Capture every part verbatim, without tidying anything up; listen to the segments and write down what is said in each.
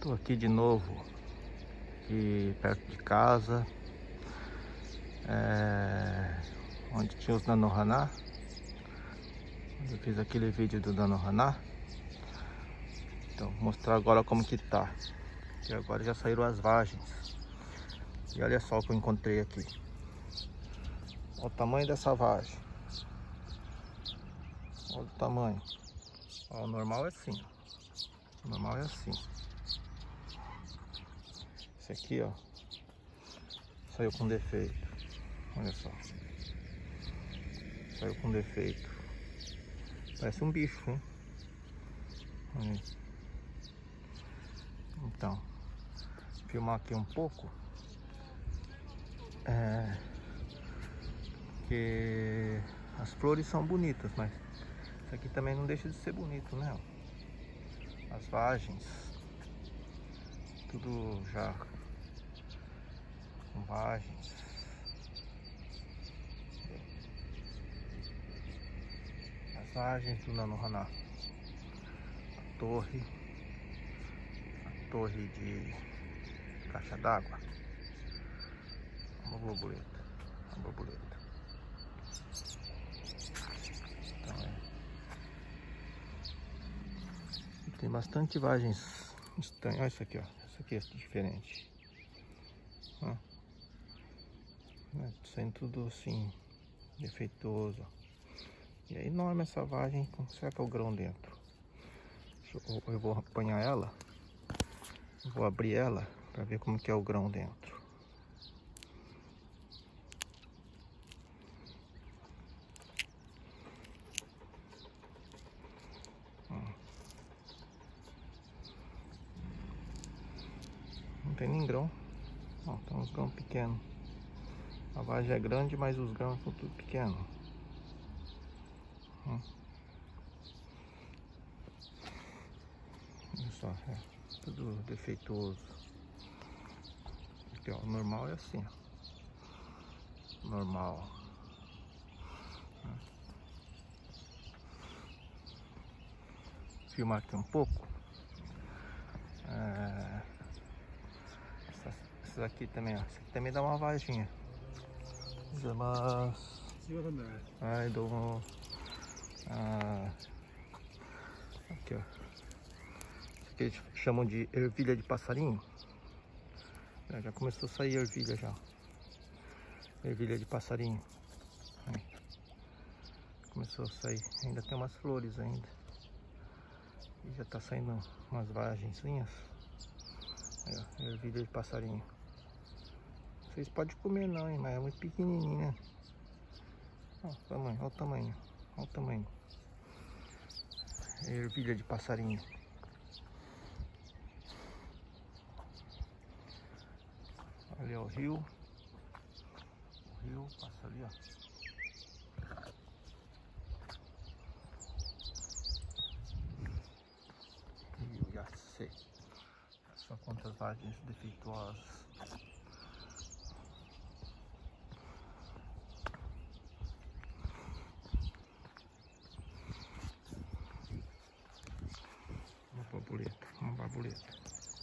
Tô aqui de novo, aqui perto de casa, é, onde tinha os Nanohaná, onde eu fiz aquele vídeo do Nanohaná. Então vou mostrar agora como que tá. E agora já saíram as vagens. E olha só o que eu encontrei aqui. Olha o tamanho dessa vagem. Olha o tamanho. Ó, o normal é assim. O normal é assim. Esse aqui, ó, saiu com defeito. Olha só. Saiu com defeito. Parece um bicho, hein? Aí. Então, filmar aqui um pouco. É, que as flores são bonitas, mas isso aqui também não deixa de ser bonito, né? As vagens, tudo já com vagens. As vagens do Nanohaná. A torre, a torre de caixa d'água. Uma borboleta, uma borboleta. Então, é. Tem bastante vagens estranhas. Olha isso aqui, ó. Isso aqui é diferente. Ó. É, saindo tudo assim, defeituoso. E é enorme essa vagem. Será que é o grão dentro? Eu, eu vou apanhar ela. Vou abrir ela para ver como que é o grão dentro. Não tem nem grão. Ó, tem uns grãos pequenos. A vagem é grande, mas os grãos são tudo pequenos. Hum. Olha só, é tudo defeituoso. Aqui, ó, o normal é assim, ó. Normal. Hum. Filmar aqui um pouco. É... Essas, essas aqui também, ó. Essa aqui também dá uma vaginha. Mas... Ai, dou um... Ah... Aqui, ó. Isso aqui eles chamam de ervilha de passarinho. É, já começou a sair ervilha já. Ervilha de passarinho. Aí. Começou a sair. Ainda tem umas flores ainda. E já tá saindo umas vagenzinhas. Aí, ó, ervilha de passarinho. Vocês podem comer não, hein? Mas é muito pequenininho, né? Olha o tamanho, olha o tamanho. Olha o tamanho. Ervilha de passarinho. Ali é o rio. O rio passa ali, ó. Rio Iacê. Só quantas vagens defeituosas. Uma borboleta, uma borboleta.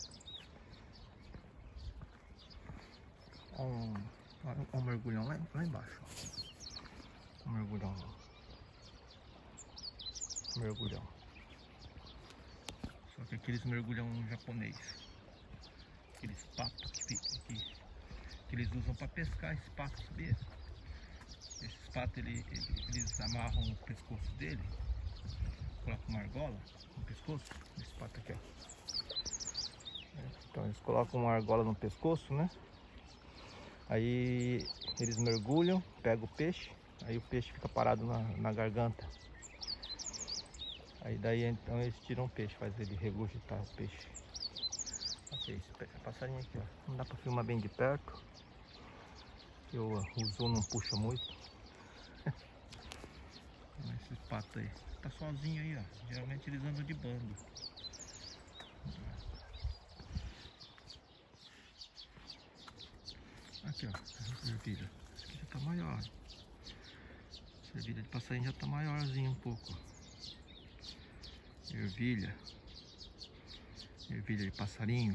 Um, um mergulhão lá, lá embaixo. Um mergulhão. Um mergulhão. Só que aqueles mergulhão japonês. Aqueles patos que, que, que eles usam para pescar, esses patos bestas. Esses patos ele, ele, eles amarram o pescoço dele, colocam uma argola no pescoço. Esse pato aqui, ó. Então eles colocam uma argola no pescoço, né? Aí eles mergulham, pegam o peixe, aí o peixe fica parado na, na garganta. Aí daí então eles tiram o peixe, faz ele regurgitar o peixe. Ok, esse passarinho aqui, ó. Não dá pra filmar bem de perto. Que o, o zoom não puxa muito. Esses patos aí. Tá sozinho aí, ó. Geralmente eles andam de bando. Aqui, ó. Essa ervilha. Essa aqui já tá maior. Essa ervilha de passarinho já tá maiorzinha um pouco. Ervilha. ervilha de passarinho.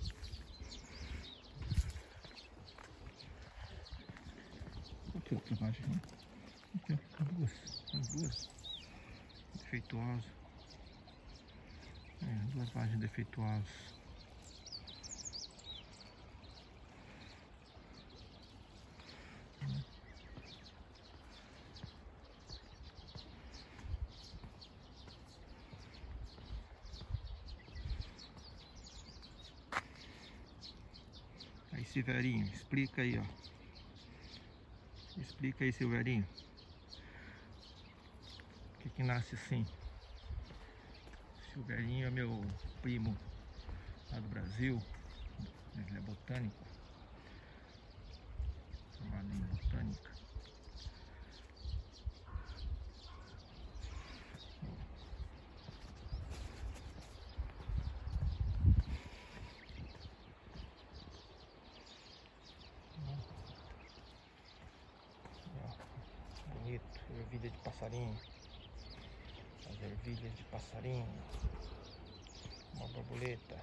Aqui outra vagem, né? Aqui ó, duas, as duas defeituosas. É, duas vagens defeituosas. Aí, Silverinho, explica aí, ó. Explica aí, Silverinho. Por que que nasce assim? Silverinho é meu primo lá do Brasil. Ele é botânico. Formado em botânica. Bonito, ervilha de passarinho. As ervilhas de passarinho. Uma borboleta.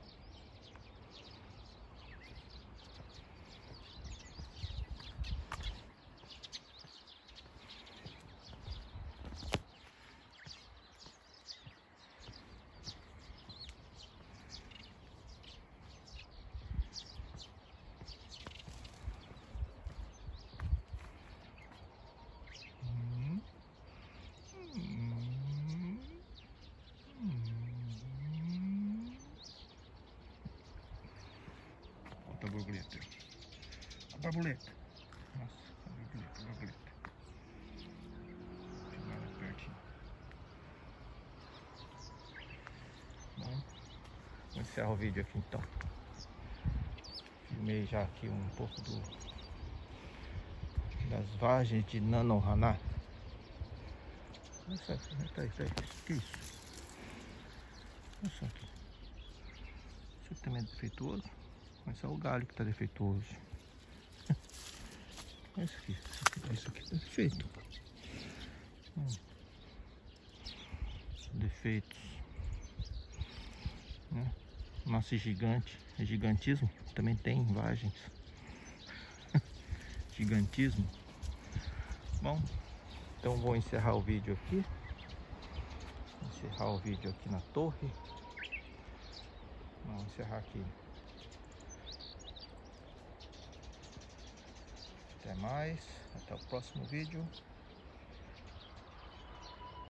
A borboleta. A borboleta. Nossa, a borboleta, a borboleta. Filmar mais pertinho. Bom, vou encerrar o vídeo aqui então. Filmei já aqui um pouco do das vagens de Nanohana. Olha só, tá aí, tá aí. Que isso? Olha só aqui. Isso aqui também é defeituoso. Mas é o galho que tá defeituoso. Olha isso aqui. Isso aqui tá defeito. Hum. Defeitos. Né? Nosso gigante. Gigantismo também tem vagens. Gigantismo. Bom, então vou encerrar o vídeo aqui. Encerrar o vídeo aqui na torre. Vamos encerrar aqui. Até mais, até o próximo vídeo.